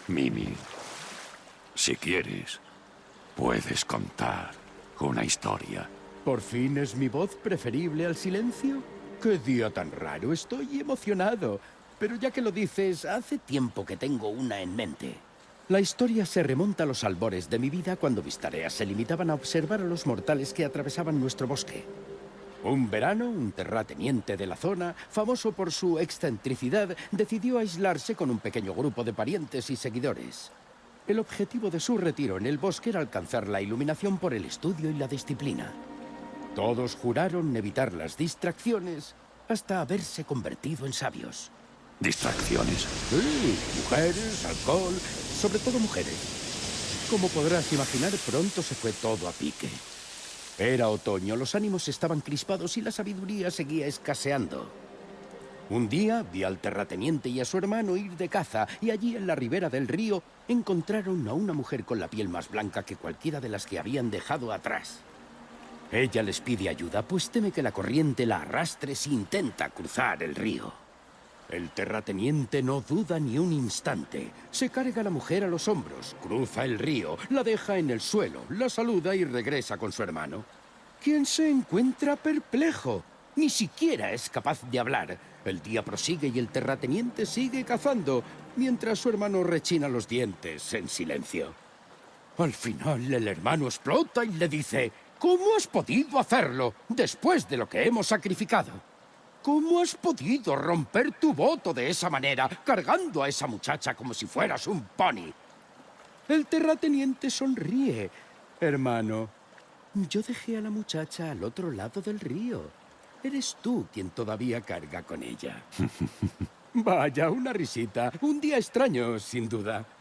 Mimi, si quieres, puedes contar una historia. ¿Por fin es mi voz preferible al silencio? ¡Qué día tan raro! Estoy emocionado. Pero ya que lo dices, hace tiempo que tengo una en mente. La historia se remonta a los albores de mi vida cuando mis tareas se limitaban a observar a los mortales que atravesaban nuestro bosque. Un verano, un terrateniente de la zona, famoso por su excentricidad, decidió aislarse con un pequeño grupo de parientes y seguidores. El objetivo de su retiro en el bosque era alcanzar la iluminación por el estudio y la disciplina. Todos juraron evitar las distracciones hasta haberse convertido en sabios. ¿Distracciones? Sí, mujeres, alcohol, sobre todo mujeres. Como podrás imaginar, pronto se fue todo a pique. Era otoño, los ánimos estaban crispados y la sabiduría seguía escaseando. Un día vi al terrateniente y a su hermano ir de caza y allí en la ribera del río encontraron a una mujer con la piel más blanca que cualquiera de las que habían dejado atrás. Ella les pide ayuda, pues teme que la corriente la arrastre si intenta cruzar el río. El terrateniente no duda ni un instante. Se carga a la mujer a los hombros, cruza el río, la deja en el suelo, la saluda y regresa con su hermano, quien se encuentra perplejo. Ni siquiera es capaz de hablar. El día prosigue y el terrateniente sigue cazando, mientras su hermano rechina los dientes en silencio. Al final, el hermano explota y le dice: ¿cómo has podido hacerlo después de lo que hemos sacrificado? ¿Cómo has podido romper tu voto de esa manera, cargando a esa muchacha como si fueras un pony? El terrateniente sonríe. Hermano, yo dejé a la muchacha al otro lado del río. Eres tú quien todavía carga con ella. Vaya, una risita. Un día extraño, sin duda.